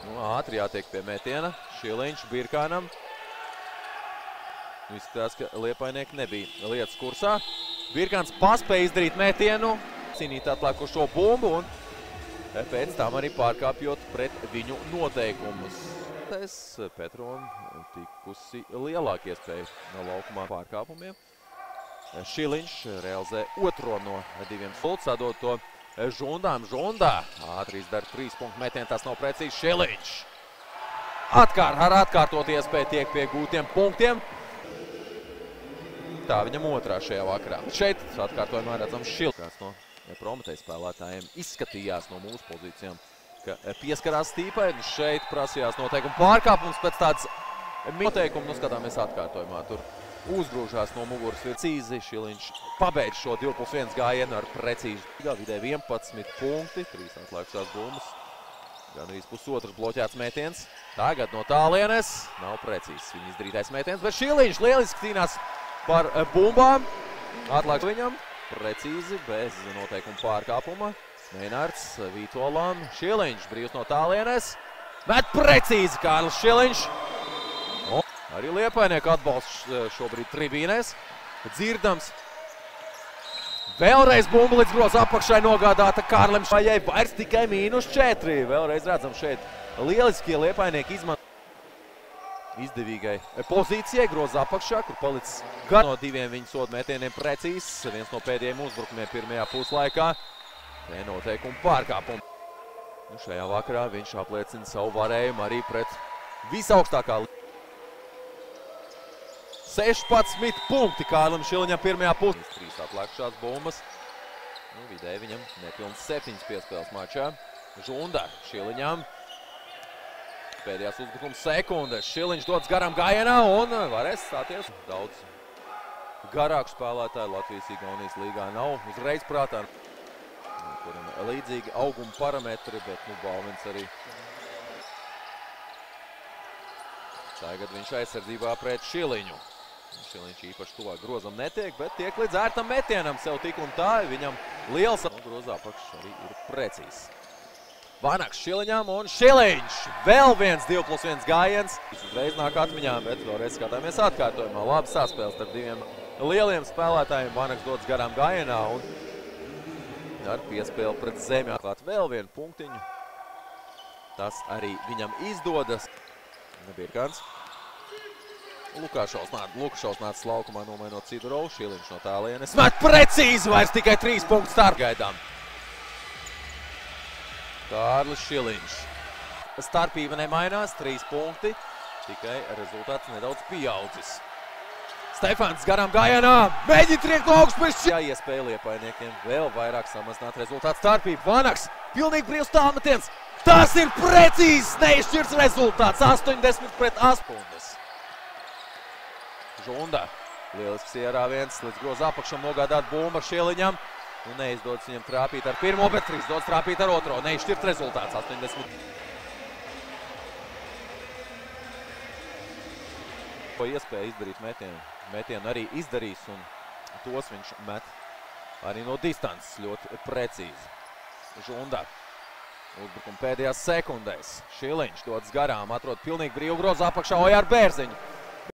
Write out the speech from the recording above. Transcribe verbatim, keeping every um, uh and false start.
Nu, ātri jātiek pie metiena. Šiliņš Birkānam. Izskatās, ka liepainieki nebija lietas kursā. Birkāns paspēja izdarīt metienu, cīnīt atlēkušo bumbu un pēc tam arī pārkāpjot pret viņu noteikumus. Petrona tikusi lielāka iespēja no laukumā pārkāpumiem. Šiliņš realizē otro no diviem sults, sadot to Žundām. Žundā ātri izdara trīs punktu metienu, tas nav precīzi. Šiliņš Atkārt, ar atkārtot iespēju tiek pie gūtiem punktiem. Tā viņam otrā šajā vakarā. Šeit atkārtojumā redzams Šiliņš. Kāds no Prometēja spēlētājiem izskatījās no mūsu pozīcijām, ka pieskarās stīpai. Šeit prasījās noteikumu pārkāpums pēc tādas noteikumu. Nu, skatāmies atkārtojumā. Tur uzgrūžās no muguras precīzi. Šiliņš pabeidz šo divi pret viens gājienu ar precīzi. Vidē vienpadsmit punkti, trīs atslēgušās bumbas. Gan arī pusotrs bloķēts metiens. Tagad no tālienes nav precīzs viņa izdarītais metiens, bet Šiliņš lieliski cīnās par bumbām. Atslēgs viņam precīzi, bez noteikuma pārkāpuma. Meinārds Vītolam. Šiliņš brīvs no tālienes. Bet precīzi Kārlis Šiliņš. Un arī liepainieku atbalsts šobrīd tribīnēs. Dzirdams. Vēlreiz bumba līdz groza apakšai nogādāta Kārlim Šajai. Vairs tikai mīnus četri. Vēlreiz redzam šeit lieliskie liepainieki izmanto izdevīgai pozīcijai groza apakšā, kur palicis gar no diviem viņu sodu metieniem precīzs. Viens no pēdējiem uzbrukumiem pirmajā puslaikā. Te noteikumu pārkāpumu. Nu, šajā vakarā viņš apliecina savu varējumu arī pret visaugstākā līmenī. sešpadsmit punkti Kārlim Šiliņam pirmajā pusē. Trīs atlēkušās bumbas. Nu, vidēji viņam nepilns septiņas piespēles mačā. Žunda Šiliņam. Pēdējās uzbrukums sekundes. Šiliņš dodas garām gājienā un varēs stāties. Daudz garāku spēlētāju Latvijas-Igaunijas līgā nav uzreiz prātā. Kuram līdzīgi auguma parametri, bet nu Balvins arī. Tagad viņš aizsardzībā pret Šiliņu. Šiliņš īpaši tuvāk grozam netiek, bet tiek līdz ērtam metienam sev tik un tā. Viņam liels grozā apakšs arī ir precīzs. Vanaks Šiliņam un Šiliņš. Vēl viens divi plus viens gājiens. Uzreiz nāk atmiņā, bet vēlreiz skatāmies atkārtojumā. Labi saspēles starp diviem lieliem spēlētājiem. Vanaks dodas garām gājienā un ar piespēli pret zemi atklāt vēl vienu punktiņu. Tas arī viņam izdodas. Birkāns. Lukašovs nāca laukumā nomainot Sidurovu. Šiliņš no tālienes. Met precīzi, vairs tikai trīs punktu starp gaidām. Kārlis Šiliņš. Starpība nemainās, trīs punkti. Tikai rezultāts nedaudz pieaudzis. Stefans garām gājienā. Mēģina triekt no augšpus. Jā, iespēja liepainiekiem vēl vairāk samazināt rezultātu starpību. Vanaks, pilnīgi brīvs tālmetiens. Tas ir precīzs, neizšķirts rezultāts. astoņdesmit pret astoņdesmit. Žunda. Lielisks ierāviens līdz groza apakšam nogādāt bumba Šiliņam. Nu, neizdodas viņam trāpīt ar pirmo, bet izdodas trāpīt ar otro. Neizšķirt rezultāts astoņdesmit. To iespēja izdarīt metienu. Metienu arī izdarīs un tos viņš met arī no distances ļoti precīzi. Žunda. Uzbrukuma pēdējās sekundēs. Šiliņš dodas garām, atrod pilnīgi brīvu groza apakšā Ojar Bērziņu.